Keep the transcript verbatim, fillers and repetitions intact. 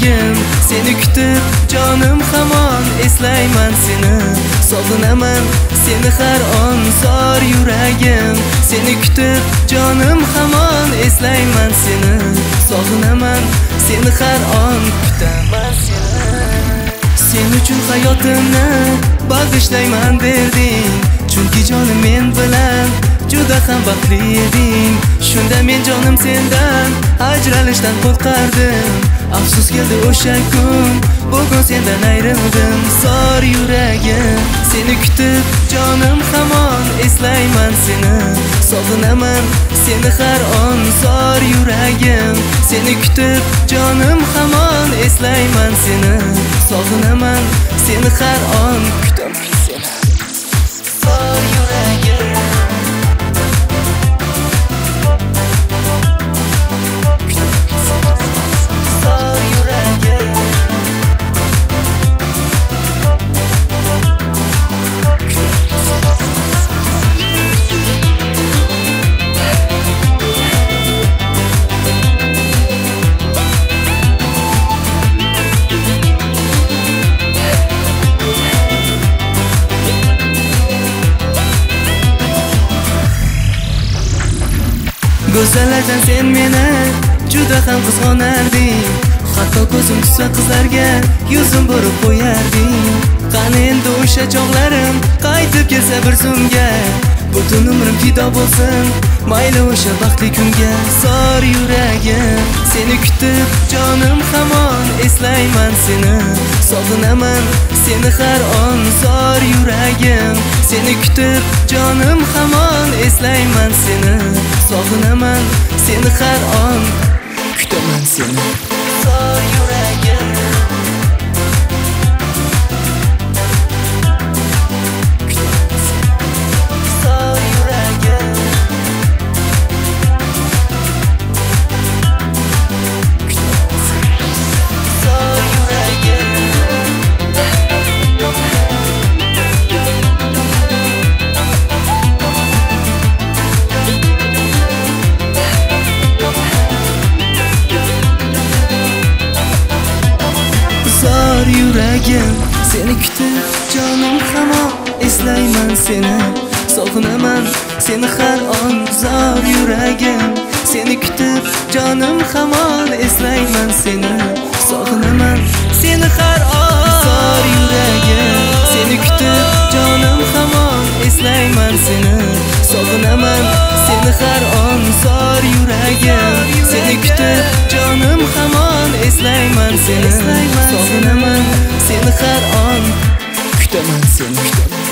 yuragim seni kutib jonim hamon eslayman seni sog'inaman seni har on zor yuragim seni kutib jonim hamon eslayman seni sog'inaman seni har on kutaman seni sen uchun hayotimni bag'ishlayman berding chunki jonim men bilan juda ham baxtli eding shunda men jonim sendan ajralishdan qo'rqardim afsus keldi o'sha kun bugun sendan ayrildim zor yuragim seni kutib jonim hamon eslayman seni sog'inaman seni har on zor yuragim seni kutib jonim hamon eslayman seni sog'inaman seni har on kutaman seni zor yuragim Go'zallardan sen meni juda ham qizg'onarding hatto ko'zim tushsa qizlarga yuzim burib qo'yarding qani endi o'sha chog'larim qaytib kelsa bir zumga butun umrim fido bo'lsin mayli o'sha baxtli kunga zor yuragim seni kutib jonim hamon eslayman seni sog'inaman seni har on zor yuragim seni kutib jonim hamon eslayman seni sog'inaman seni har on kutaman seni zor yuragim yuragim seni kutib jonim hamon eslayman seni sog'inaman seni har on zor yuragim seni kutib jonim hamon eslayman seni sog'inaman seni har on zor yuragim seni kutib jonim hamon eslayman seni sog'inaman seni har on zor yuragim seni kutib jonim hamon eslayman seni sog'inaman seni har on kutaman seni